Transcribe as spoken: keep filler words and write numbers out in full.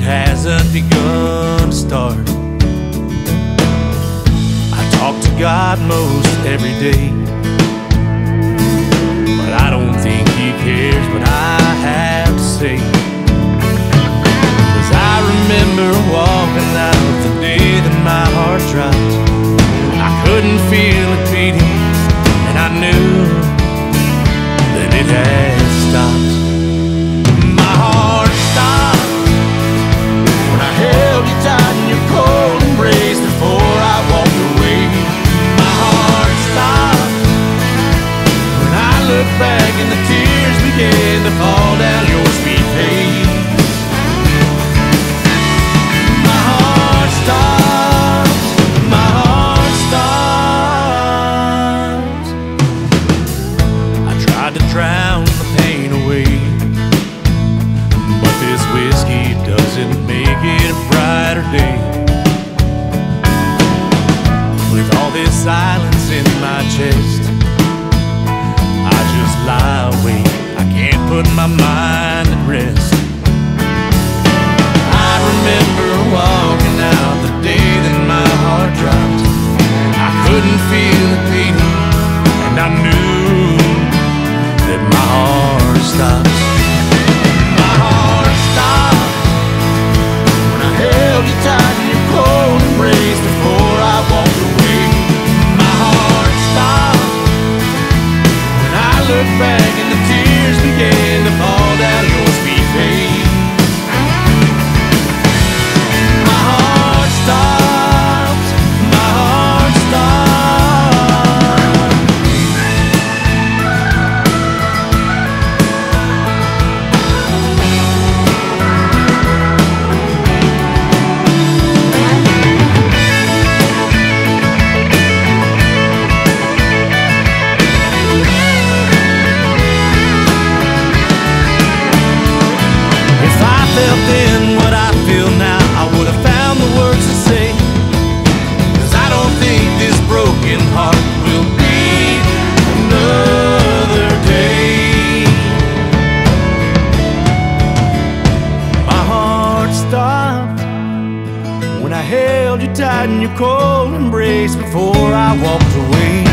it hasn't begun to start. I talk to God most every day, but I don't think He cares what I have to say. 'Cause I remember walking out the day that my heart dropped. I couldn't feel it beating, and I knew that it had stopped. My heart stopped when I held you tight in your cold embrace before I walked away. My heart stopped when I looked back and the tears began to fall down your sweet face. My heart stopped, my heart stopped. I tried to drown the pain away, but this whiskey doesn't make it a brighter day. With all this silence in my chest, I just lie awake, I can't put my mind at rest. I remember walking out the day that my heart dropped. I couldn't feel it beating, and I knew that my heart stopped. My heart stopped when I held you tight in your cold embrace before I walked away. My heart stopped when I looked back and the tears began to fall down your sweet face. My heart stopped, my heart stopped. If I felt then what I feel now, I would have found the words to say. 'Cause I don't think this broken heart will beat another day. My heart stopped when I held you tight in your cold embrace before I walked away.